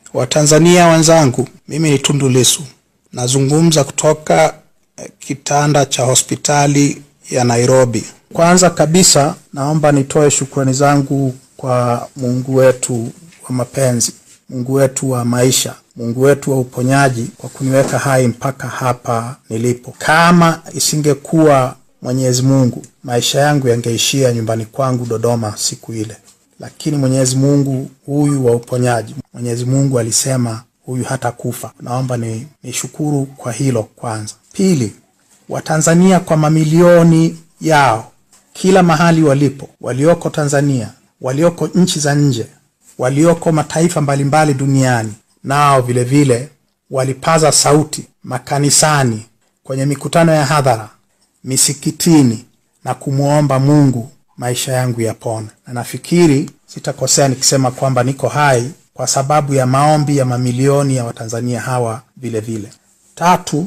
Watanzania wenzangu, mimi ni Tundu Lissu. Nazungumza kutoka kitanda cha hospitali ya Nairobi. Kwanza kabisa naomba nitoe shukrani zangu kwa Mungu wetu wa mapenzi, Mungu wetu wa maisha, Mungu wetu wa uponyaji kwa kuniweka hai mpaka hapa nilipo. Kama isingekuwa Mwenyezi Mungu, maisha yangu yangeishia nyumbani kwangu Dodoma siku ile. Lakini Mwenyezi Mungu huyu wa uponyaji, Mwenyezi Mungu alisema huyu hata kufa. Naomba nishukuru kwa hilo kwanza. Pili, Watanzania kwa mamilioni yao kila mahali walipo, walioko Tanzania, walioko nchi za nje, walioko mataifa mbalimbali duniani, nao vile vile walipaza sauti makanisani, kwenye mikutano ya hadhara, misikitini, na kumuomba Mungu maisha yangu yapone. Na nafikiri sitakosea nikisema kwamba niko hai kwa sababu ya maombi ya mamilioni ya Watanzania hawa vile vile. Tatu,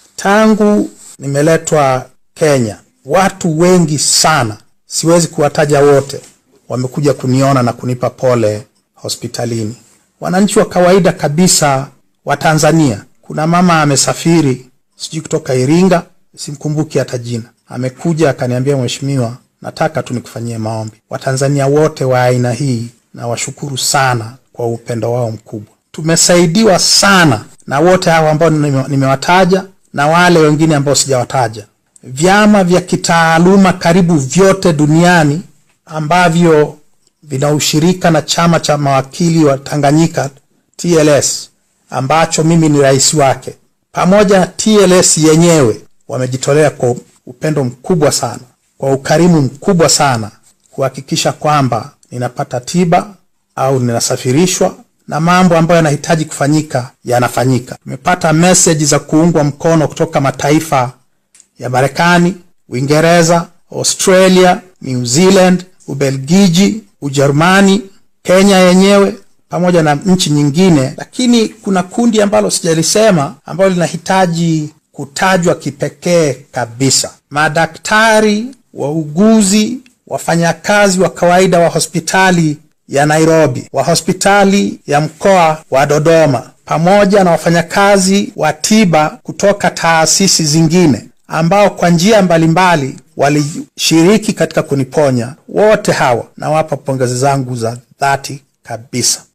tangu nimeletwa Kenya, watu wengi sana, siwezi kuwataja wote, wamekuja kuniona na kunipa pole hospitalini. Wananchi wa kawaida kabisa wa Tanzania. Kuna mama amesafiri sijui kutoka Iringa, simkumbuki hata jina. Amekuja akaniambia, mheshimiwa, nataka tu nikufanyie maombi. Watanzania wote wa aina hii na washukuru sana kwa upendo wao mkubwa. Tumesaidiwa sana na wote hao ambao nimewataja na wale wengine ambao sijawataja. Vyama vya kitaaluma karibu vyote duniani ambavyo vina ushirika na chama cha mawakili wa Tanganyika TLS, ambacho mimi ni rais wake, pamoja na TLS yenyewe, wamejitolea kwa upendo mkubwa sana, kwa ukarimu mkubwa sana, kuhakikisha kwamba ninapata tiba au ninasafirishwa na mambo ambayo yanahitaji kufanyika yanafanyika. Tumepata message za kuungwa mkono kutoka mataifa ya Marekani, Uingereza, Australia, New Zealand, Ubelgiji, Ujerumani, Kenya yenyewe, pamoja na nchi nyingine. Lakini kuna kundi ambalo sijalisema ambalo linahitaji kutajwa kipekee kabisa. Madaktari, wauguzi, wafanyakazi wa kawaida wa hospitali ya Nairobi, wa hospitali ya mkoa wa Dodoma, pamoja na wafanyakazi wa tiba kutoka taasisi zingine ambao kwa njia mbalimbali walishiriki katika kuniponya. Wote hawa nawapa pongezi zangu za dhati kabisa.